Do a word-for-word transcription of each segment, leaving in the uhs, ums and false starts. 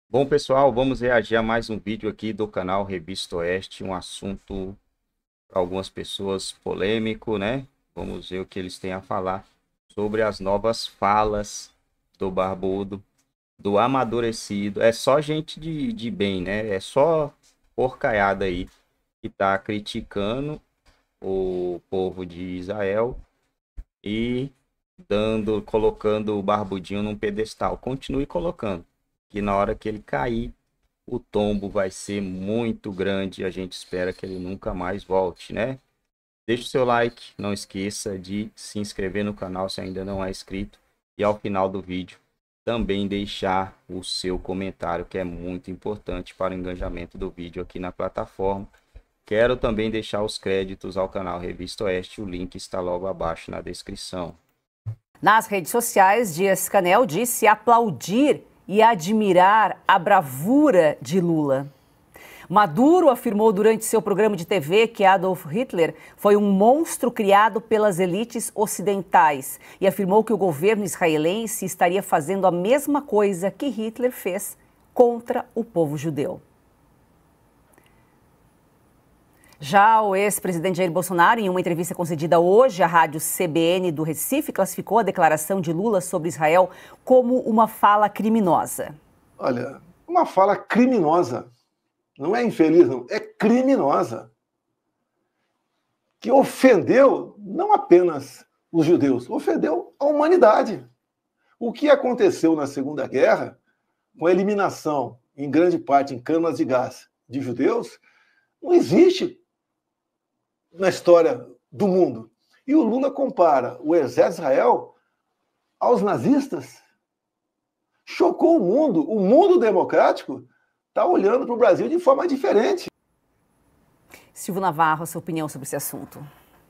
Bom, pessoal, vamos reagir a mais um vídeo aqui do canal Revista Oeste, um assunto para algumas pessoas polêmico, né? Vamos ver o que eles têm a falar sobre as novas falas do Barbudo, do Amadurecido. É só gente de, de bem, né? É só porcaiada aí que tá criticando o povo de Israel e dando, colocando o Barbudinho num pedestal. Continue colocando, que na hora que ele cair, o tombo vai ser muito grande. A gente espera que ele nunca mais volte, né? Deixe o seu like, não esqueça de se inscrever no canal se ainda não é inscrito. E ao final do vídeo, também deixar o seu comentário, que é muito importante para o engajamento do vídeo aqui na plataforma. Quero também deixar os créditos ao canal Revista Oeste, o link está logo abaixo na descrição. Nas redes sociais, Dias-Canel disse aplaudir e admirar a bravura de Lula. Maduro afirmou durante seu programa de T V que Adolf Hitler foi um monstro criado pelas elites ocidentais e afirmou que o governo israelense estaria fazendo a mesma coisa que Hitler fez contra o povo judeu. Já o ex-presidente Jair Bolsonaro, em uma entrevista concedida hoje à rádio C B N do Recife, classificou a declaração de Lula sobre Israel como uma fala criminosa. Olha, uma fala criminosa. Não é infeliz, não. É criminosa. Que ofendeu não apenas os judeus, ofendeu a humanidade. O que aconteceu na Segunda Guerra, com a eliminação, em grande parte, em câmaras de gás de judeus, não existe na história do mundo. E o Lula compara o exército de Israel aos nazistas. Chocou o mundo. O mundo democrático está olhando para o Brasil de forma diferente. Silvio Navarro, a sua opinião sobre esse assunto?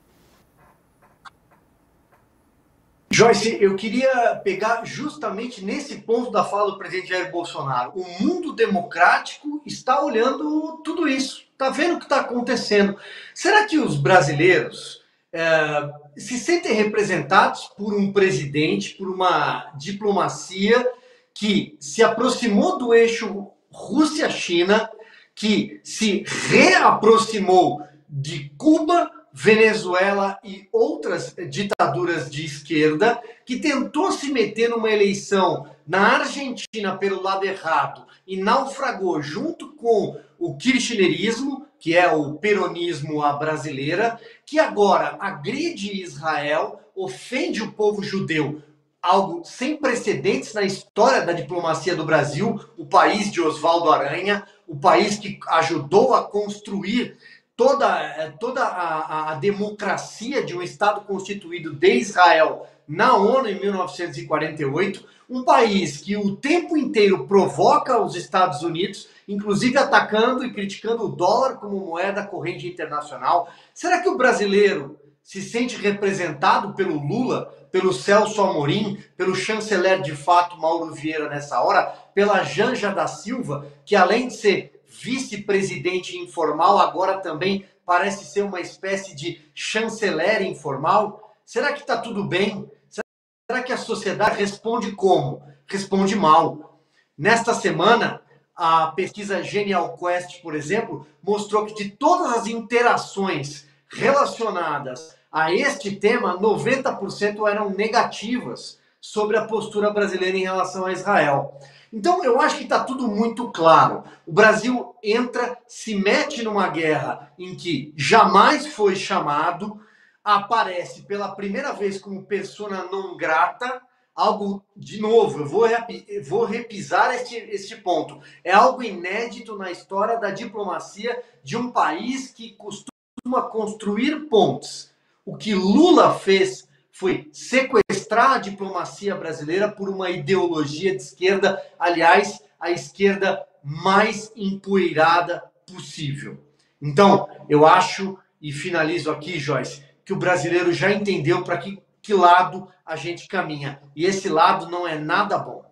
Joyce, eu queria pegar justamente nesse ponto da fala do presidente Jair Bolsonaro. O mundo democrático está olhando tudo isso, está vendo o que está acontecendo. Será que os brasileiros é, se sentem representados por um presidente, por uma diplomacia que se aproximou do eixo Rússia-China, que se reaproximou de Cuba, Venezuela e outras ditaduras de esquerda, que tentou se meter numa eleição na Argentina pelo lado errado e naufragou junto com o kirchnerismo, que é o peronismo à brasileira, que agora agride Israel, ofende o povo judeu, algo sem precedentes na história da diplomacia do Brasil, o país de Oswaldo Aranha, o país que ajudou a construir toda, toda a, a democracia de um Estado constituído de Israel na ONU em mil novecentos e quarenta e oito, um país que o tempo inteiro provoca os Estados Unidos, inclusive atacando e criticando o dólar como moeda corrente internacional. Será que o brasileiro se sente representado pelo Lula, pelo Celso Amorim, pelo chanceler de fato Mauro Vieira nessa hora, pela Janja da Silva, que além de ser vice-presidente informal, agora também parece ser uma espécie de chanceler informal? Será que está tudo bem? Será que a sociedade responde como? Responde mal. Nesta semana, a pesquisa Genial Quest, por exemplo, mostrou que de todas as interações relacionadas a este tema, noventa por cento eram negativas sobre a postura brasileira em relação a Israel. Então, eu acho que está tudo muito claro. O Brasil entra, se mete numa guerra em que jamais foi chamado, aparece pela primeira vez como persona non grata, algo, de novo, eu vou, eu vou repisar este, este ponto, é algo inédito na história da diplomacia de um país que costuma construir pontes. O que Lula fez foi sequestrar a diplomacia brasileira por uma ideologia de esquerda, aliás, a esquerda mais empoeirada possível. Então, eu acho, e finalizo aqui, Joyce, que o brasileiro já entendeu para que, que lado a gente caminha. E esse lado não é nada bom.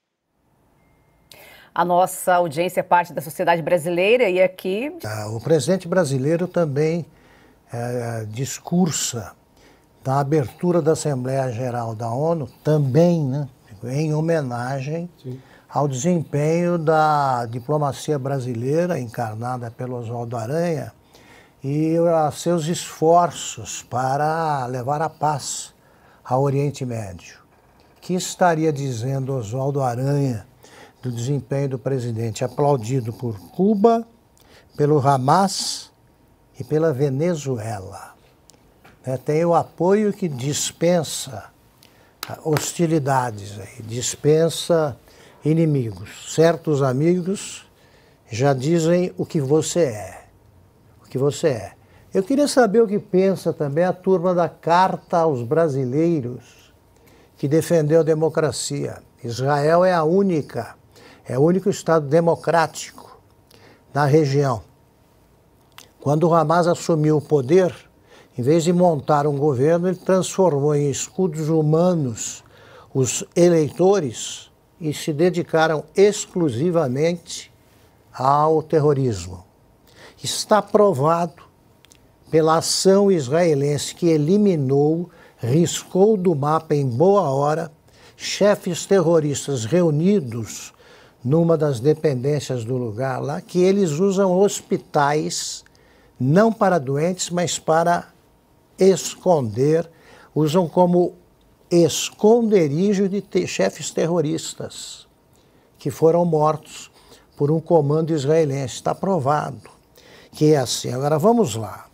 A nossa audiência é parte da sociedade brasileira e aqui... O presidente brasileiro também é, discursa da abertura da Assembleia Geral da ONU, também, né, em homenagem Sim. ao desempenho da diplomacia brasileira, encarnada pelo Oswaldo Aranha, e a seus esforços para levar a paz ao Oriente Médio. O que estaria dizendo Oswaldo Aranha do desempenho do presidente, aplaudido por Cuba, pelo Hamas e pela Venezuela? É, tem o apoio que dispensa hostilidades, aí, dispensa inimigos. Certos amigos já dizem o que você é. O que você é. Eu queria saber o que pensa também a turma da Carta aos Brasileiros, que defendeu a democracia. Israel é a única, é o único Estado democrático na região. Quando o Hamas assumiu o poder, em vez de montar um governo, ele transformou em escudos humanos os eleitores e se dedicaram exclusivamente ao terrorismo. Está provado pela ação israelense que eliminou, riscou do mapa em boa hora, chefes terroristas reunidos numa das dependências do lugar lá, que eles usam hospitais não para doentes, mas para esconder, usam como esconderijo de te- chefes terroristas que foram mortos por um comando israelense. Está provado que é assim. Agora vamos lá.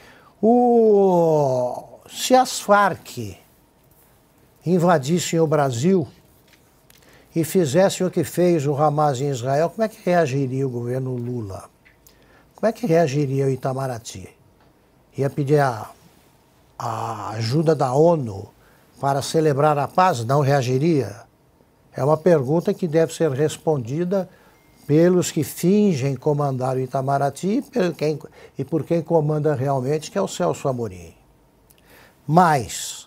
O... Se as Farc invadissem o Brasil e fizessem o que fez o Hamas em Israel, como é que reagiria o governo Lula? Como é que reagiria o Itamaraty? Ia pedir a, a ajuda da ONU para celebrar a paz? Não reagiria? É uma pergunta que deve ser respondida pelos que fingem comandar o Itamaraty e, quem, e por quem comanda realmente, que é o Celso Amorim. Mas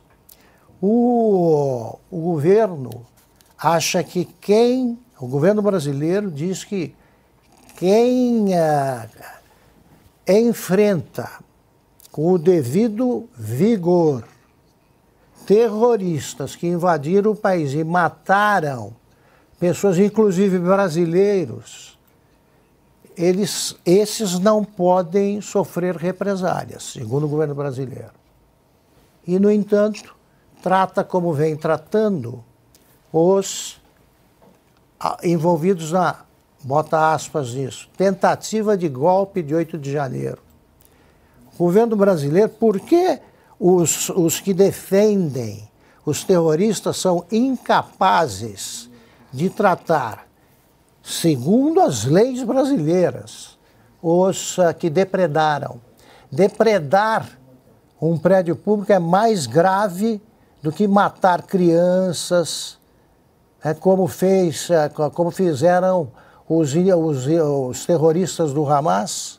o, o governo acha que quem, o governo brasileiro diz que quem uh, enfrenta com o devido vigor terroristas que invadiram o país e mataram pessoas, inclusive brasileiros, eles, esses não podem sofrer represálias, segundo o governo brasileiro. E, no entanto, trata como vem tratando os envolvidos na, bota aspas nisso, tentativa de golpe de oito de janeiro. O governo brasileiro, por que os, os que defendem os terroristas são incapazes de tratar, segundo as leis brasileiras, os uh, que depredaram? Depredar um prédio público é mais grave do que matar crianças, é, como, fez, é, como fizeram os, os, os terroristas do Hamas.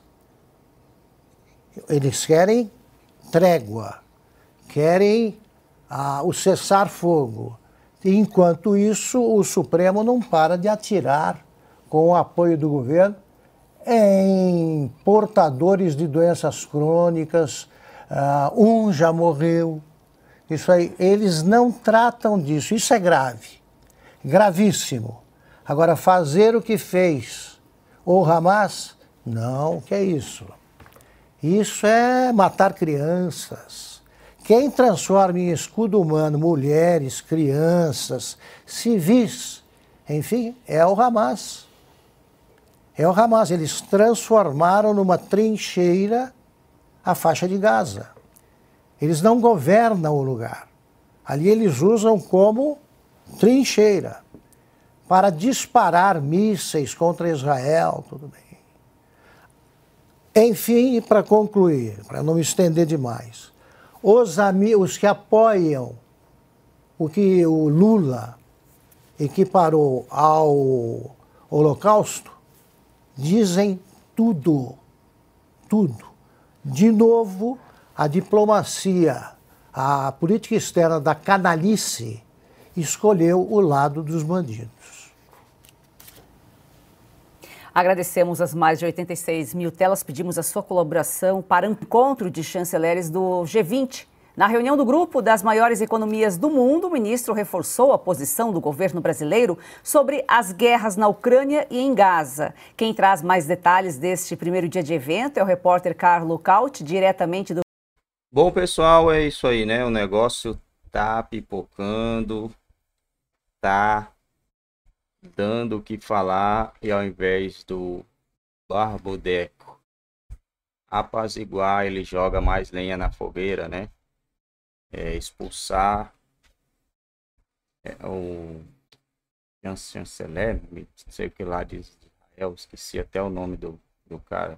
Eles querem trégua, querem ah, o cessar-fogo. Enquanto isso, o Supremo não para de atirar, com o apoio do governo, em portadores de doenças crônicas. Uh, um já morreu. Isso aí, eles não tratam disso. Isso é grave, gravíssimo. Agora, fazer o que fez o Hamas, não, o que é isso? Isso é matar crianças. Quem transforma em escudo humano mulheres, crianças, civis, enfim, é o Hamas. É o Hamas. Eles transformaram numa trincheira a faixa de Gaza. Eles não governam o lugar. Ali eles usam como trincheira para disparar mísseis contra Israel, tudo bem. Enfim, para concluir, para não me estender demais, os, os que apoiam o que o Lula equiparou ao Holocausto dizem tudo, tudo. De novo, a diplomacia, a política externa da canalice escolheu o lado dos bandidos. Agradecemos as mais de oitenta e seis mil telas, pedimos a sua colaboração para o encontro de chanceleres do G vinte Na reunião do grupo das maiores economias do mundo, o ministro reforçou a posição do governo brasileiro sobre as guerras na Ucrânia e em Gaza. Quem traz mais detalhes deste primeiro dia de evento é o repórter Carlo Cauti, diretamente do... Bom, pessoal, é isso aí, né? O negócio tá pipocando, tá dando o que falar, e ao invés do Barbodeco apaziguar, ele joga mais lenha na fogueira, né? É, expulsar é, o chanceler, não sei o que lá de Israel, esqueci até o nome do, do cara.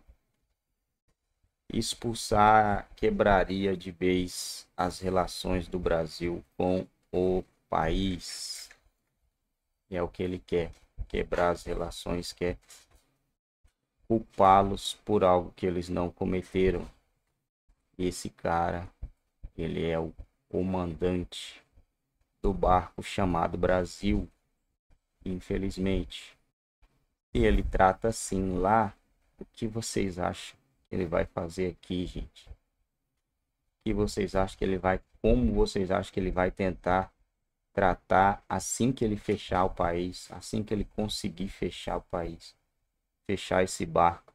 Expulsar quebraria de vez as relações do Brasil com o país. E é o que ele quer, quebrar as relações, quer culpá-los por algo que eles não cometeram. E esse cara, ele é o comandante do barco chamado Brasil, infelizmente. E ele trata assim lá, o que vocês acham que ele vai fazer aqui, gente? O que vocês acham que ele vai, como vocês acham que ele vai tentar tratar assim que ele fechar o país, assim que ele conseguir fechar o país, fechar esse barco?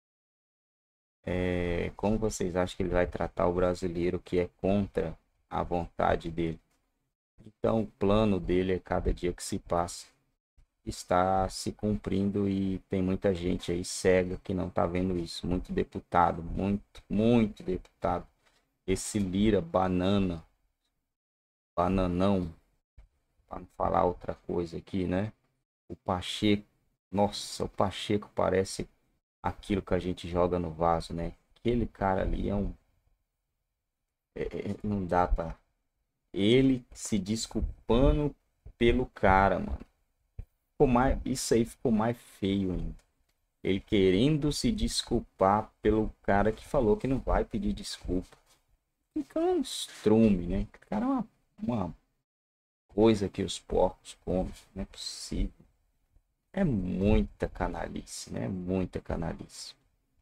É, como vocês acham que ele vai tratar o brasileiro que é contra a vontade dele? Então o plano dele, é cada dia que se passa, está se cumprindo, e tem muita gente aí cega que não está vendo isso. Muito deputado, muito, muito deputado. Esse Lira, banana, bananão, para não falar outra coisa aqui, né? O Pacheco, nossa, o Pacheco parece aquilo que a gente joga no vaso, né? Aquele cara ali é um... É, não dá pra... Ele se desculpando pelo cara, mano. Ficou mais... Isso aí ficou mais feio ainda. Ele querendo se desculpar pelo cara que falou que não vai pedir desculpa. Fica um estrume, né? O cara é uma, uma coisa que os porcos comem. Não é possível. É muita canalice, né? Muita canalice.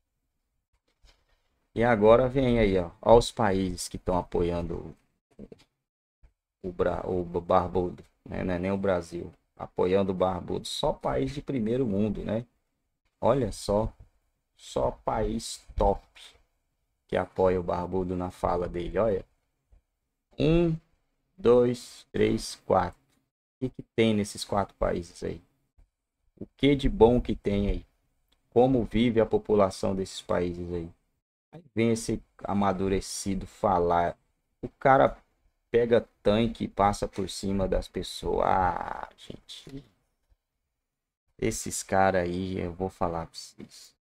E agora vem aí, ó, ó os países que estão apoiando o, o, Bra, o Barbudo, né? Não é nem o Brasil, apoiando o Barbudo. Só país de primeiro mundo, né? Olha só, só país top que apoia o Barbudo na fala dele, olha. Um, dois, três, quatro. O que, que tem nesses quatro países aí? O que de bom que tem aí? Como vive a população desses países aí? Aí vem esse amadurecido falar. O cara pega tanque e passa por cima das pessoas. Ah, gente. Esses caras aí, eu vou falar pra vocês.